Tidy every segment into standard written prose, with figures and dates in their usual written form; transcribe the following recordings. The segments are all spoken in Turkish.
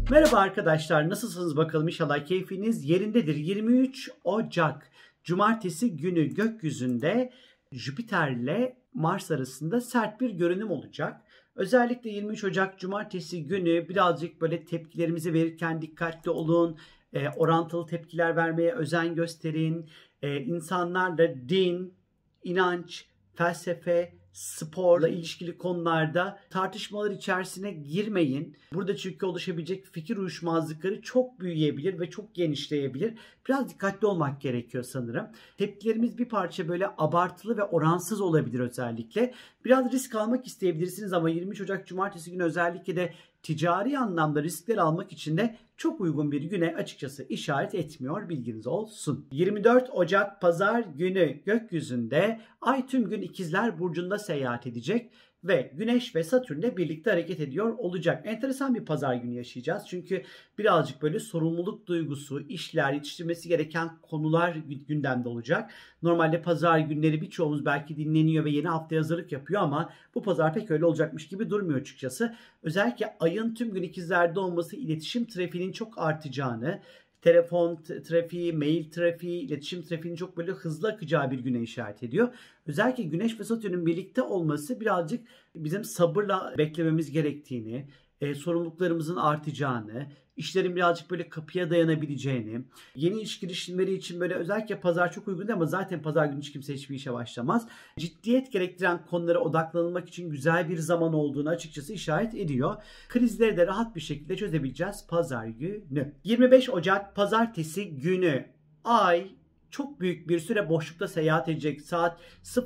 Merhaba arkadaşlar, nasılsınız bakalım, inşallah keyfiniz yerindedir. 23 Ocak Cumartesi günü gökyüzünde Jüpiter ile Mars arasında sert bir görünüm olacak. Özellikle 23 Ocak Cumartesi günü birazcık böyle tepkilerimizi verirken dikkatli olun. Orantılı tepkiler vermeye özen gösterin. İnsanlarla din, inanç, felsefe, sporla ilişkili konularda tartışmalar içerisine girmeyin. Burada çünkü oluşabilecek fikir uyuşmazlıkları çok büyüyebilir ve çok genişleyebilir. Biraz dikkatli olmak gerekiyor sanırım. Tepkilerimiz bir parça böyle abartılı ve oransız olabilir özellikle. Biraz risk almak isteyebilirsiniz ama 23 Ocak Cumartesi günü özellikle de ticari anlamda riskler almak için de çok uygun bir güne açıkçası işaret etmiyor, bilginiz olsun. 24 Ocak Pazar günü gökyüzünde Ay tüm gün İkizler Burcu'nda seyahat edecek ve Güneş ve Satürn'le birlikte hareket ediyor olacak. Enteresan bir pazar günü yaşayacağız. Çünkü birazcık böyle sorumluluk duygusu, işler, yetiştirmesi gereken konular gündemde olacak. Normalde pazar günleri birçoğumuz belki dinleniyor ve yeni haftaya hazırlık yapıyor ama bu pazar pek öyle olacakmış gibi durmuyor açıkçası. Özellikle ayın tüm gün ikizlerde olması iletişim trafiğinin çok artacağını, telefon trafiği, mail trafiği, iletişim trafiğinin çok böyle hızlı akacağı bir güne işaret ediyor. Özellikle Güneş ve Satürn'ün birlikte olması birazcık bizim sabırla beklememiz gerektiğini, sorumluluklarımızın artacağını, işlerin birazcık böyle kapıya dayanabileceğini, yeni iş girişimleri için böyle özellikle pazar çok uygun değil ama zaten pazar günü hiç kimse hiçbir işe başlamaz. Ciddiyet gerektiren konulara odaklanılmak için güzel bir zaman olduğunu açıkçası işaret ediyor. Krizleri de rahat bir şekilde çözebileceğiz pazar günü. 25 Ocak Pazartesi günü Ay çok büyük bir süre boşlukta seyahat edecek. Saat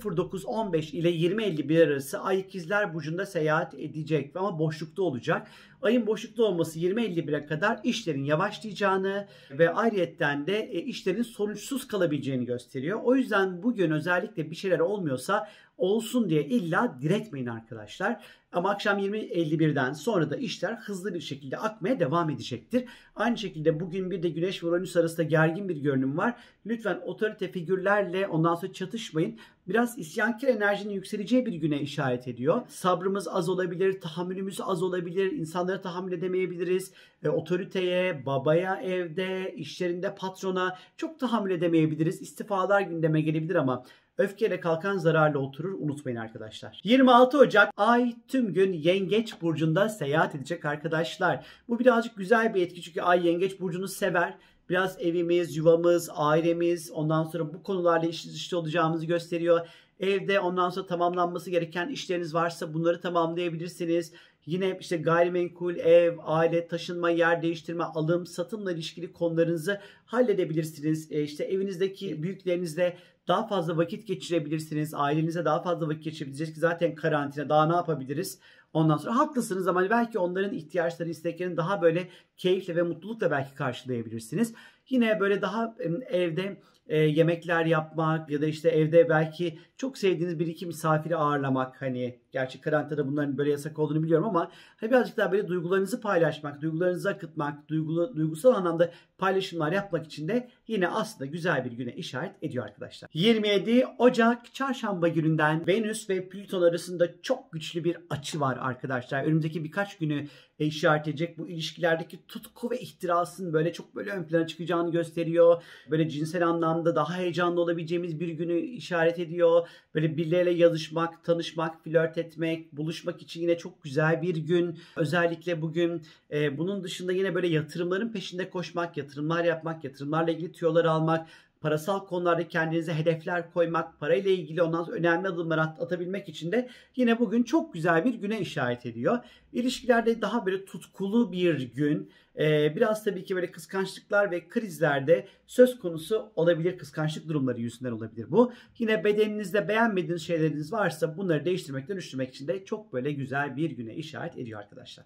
09:15 ile 20:51 arası Ay İkizler Burcu'nda seyahat edecek ama boşlukta olacak. Ayın boşlukta olması 20:51'e kadar işlerin yavaşlayacağını ve ayrıyetten de işlerin sonuçsuz kalabileceğini gösteriyor. O yüzden bugün özellikle bir şeyler olmuyorsa olsun diye illa diretmeyin arkadaşlar. Ama akşam 20:51'den sonra da işler hızlı bir şekilde akmaya devam edecektir. Aynı şekilde bugün bir de Güneş ve Uranüs arasında gergin bir görünüm var. Lütfen otorite figürlerle ondan sonra çatışmayın. Biraz isyankar enerjinin yükseleceği bir güne işaret ediyor. Sabrımız az olabilir, tahammülümüz az olabilir, insanlara tahammül edemeyebiliriz. Otoriteye, babaya evde, işlerinde patrona çok tahammül edemeyebiliriz. İstifalar gündeme gelebilir ama öfkeyle kalkan zararla oturur, unutmayın arkadaşlar. 26 Ocak Ay tüm gün Yengeç Burcu'nda seyahat edecek arkadaşlar. Bu birazcık güzel bir etki çünkü Ay Yengeç Burcu'nu sever. Biraz evimiz, yuvamız, ailemiz, ondan sonra bu konularla işli dışlı olacağımızı gösteriyor. Evde ondan sonra tamamlanması gereken işleriniz varsa bunları tamamlayabilirsiniz. Yine işte gayrimenkul, ev, aile, taşınma, yer değiştirme, alım, satımla ilişkili konularınızı halledebilirsiniz. İşte evinizdeki büyüklerinizle daha fazla vakit geçirebilirsiniz. Ailenize daha fazla vakit geçirebilirsiniz ki zaten karantina, daha ne yapabiliriz? Ondan sonra haklısınız ama belki onların ihtiyaçları, isteklerini daha böyle keyifle ve mutlulukla belki karşılayabilirsiniz. Yine böyle daha evde yemekler yapmak ya da işte evde belki çok sevdiğiniz bir iki misafiri ağırlamak, hani gerçi karantinada bunların böyle yasak olduğunu biliyorum ama hani birazcık daha böyle duygularınızı paylaşmak, duygularınızı akıtmak, duygusal anlamda paylaşımlar yapmak için de yine aslında güzel bir güne işaret ediyor arkadaşlar. 27 Ocak Çarşamba gününden Venüs ve Plüton arasında çok güçlü bir açı var arkadaşlar. Önümüzdeki birkaç günü işaret edecek. Bu ilişkilerdeki tutku ve ihtirasın böyle çok böyle ön plana çıkacağını gösteriyor. Böyle cinsel anlamda daha heyecanlı olabileceğimiz bir günü işaret ediyor. Böyle birileriyle yazışmak, tanışmak, flört etmek, buluşmak için yine çok güzel bir gün. Özellikle bugün bunun dışında yine böyle yatırımların peşinde koşmak, yatırımlar yapmak, yatırımlarla ilgili tüyolar almak, parasal konularda kendinize hedefler koymak, parayla ilgili ondan sonra önemli adımlar atabilmek için de yine bugün çok güzel bir güne işaret ediyor. İlişkilerde daha böyle tutkulu bir gün. Biraz tabii ki böyle kıskançlıklar ve krizlerde söz konusu olabilir. Kıskançlık durumları yüzünden olabilir bu. Yine bedeninizde beğenmediğiniz şeyleriniz varsa bunları değiştirmek, dönüştürmek için de çok böyle güzel bir güne işaret ediyor arkadaşlar.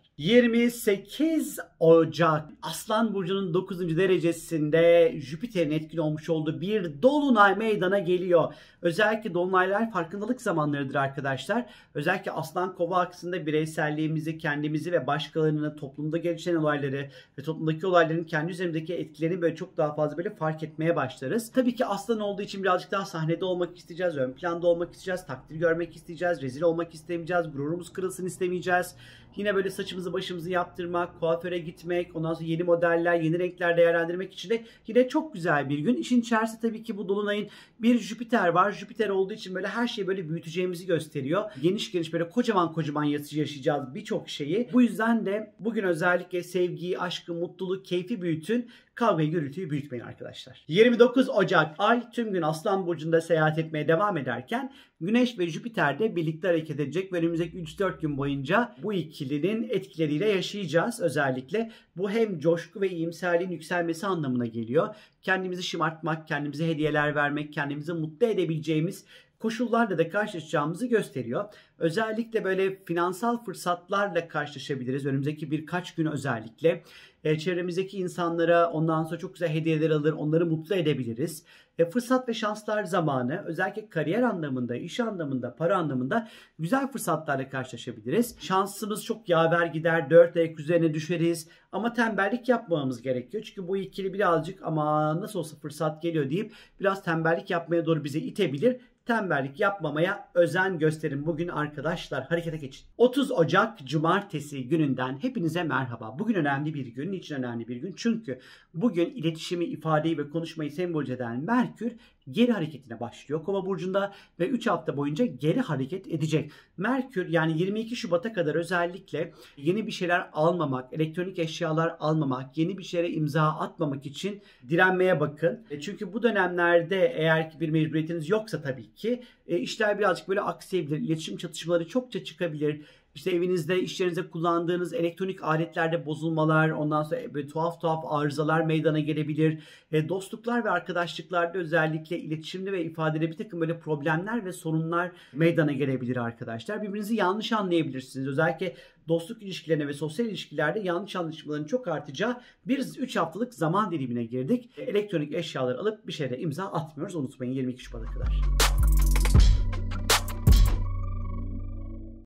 28 Ocak Aslan Burcu'nun 9. derecesinde Jüpiter'in etkili olmuş olduğu bir dolunay meydana geliyor. Özellikle dolunaylar farkındalık zamanlarıdır arkadaşlar. Özellikle Aslan Kova aksında bireyselliğimizi, kendimizi ve başkalarını, toplumda gelişen olayları, ve toplumdaki olayların kendi üzerindeki etkilerini böyle çok daha fazla böyle fark etmeye başlarız. Tabii ki aslan olduğu için birazcık daha sahnede olmak isteyeceğiz, ön planda olmak isteyeceğiz, takdir görmek isteyeceğiz, rezil olmak istemeyeceğiz, gururumuz kırılsın istemeyeceğiz. Yine böyle saçımızı başımızı yaptırmak, kuaföre gitmek, ondan sonra yeni modeller, yeni renkler değerlendirmek için de yine çok güzel bir gün. İşin içerisinde tabii ki bu dolunayın bir Jüpiter var. Jüpiter olduğu için böyle her şeyi böyle büyüteceğimizi gösteriyor. Geniş geniş böyle kocaman yaşayacağız birçok şeyi. Bu yüzden de bugün özellikle sevgiyi, aşkı, mutluluğu, keyfi büyütün. Kavgayı, gürültüyü büyütmeyin arkadaşlar. 29 Ocak ay tüm gün Aslan Burcu'nda seyahat etmeye devam ederken Güneş ve Jüpiter de birlikte hareket edecek ve önümüzdeki 3-4 gün boyunca bu ikilinin etkileriyle yaşayacağız özellikle. Bu hem coşku ve iyimserliğin yükselmesi anlamına geliyor. Kendimizi şımartmak, kendimize hediyeler vermek, kendimizi mutlu edebileceğimiz koşullarla da karşılaşacağımızı gösteriyor. Özellikle böyle finansal fırsatlarla karşılaşabiliriz. Önümüzdeki birkaç gün özellikle. Çevremizdeki insanlara ondan sonra çok güzel hediyeler alır, onları mutlu edebiliriz. Fırsat ve şanslar zamanı özellikle kariyer anlamında, iş anlamında, para anlamında güzel fırsatlarla karşılaşabiliriz. Şansımız çok yaver gider, dört ayak üzerine düşeriz ama tembellik yapmamamız gerekiyor. Çünkü bu ikili birazcık ama nasıl olsa fırsat geliyor deyip biraz tembellik yapmaya doğru bizi itebilir. Tembellik yapmamaya özen gösterin bugün arkadaşlar. Harekete geçin. 30 Ocak Cumartesi gününden hepinize merhaba. Bugün önemli bir gün. Niçin önemli bir gün? Çünkü bugün iletişimi, ifadeyi ve konuşmayı sembolize eden Merkür geri hareketine başlıyor Kova burcunda ve 3 hafta boyunca geri hareket edecek. Merkür yani 22 Şubat'a kadar özellikle yeni bir şeyler almamak, elektronik eşyalar almamak, yeni bir şeylere imza atmamak için direnmeye bakın. Çünkü bu dönemlerde eğer ki bir mecburiyetiniz yoksa tabii ki işler birazcık böyle aksayabilir. İletişim çatışmaları çokça çıkabilir. İşte evinizde, iş yerinizde kullandığınız elektronik aletlerde bozulmalar, ondan sonra böyle tuhaf arızalar meydana gelebilir. Dostluklar ve arkadaşlıklarda özellikle iletişimde ve ifadede bir takım böyle problemler ve sorunlar meydana gelebilir arkadaşlar. Birbirinizi yanlış anlayabilirsiniz. Özellikle dostluk ilişkilerine ve sosyal ilişkilerde yanlış anlaşılmaların çok artacağı bir 3 haftalık zaman dilimine girdik. Elektronik eşyaları alıp bir şeyde imza atmıyoruz. Unutmayın 22 Şubat'a kadar.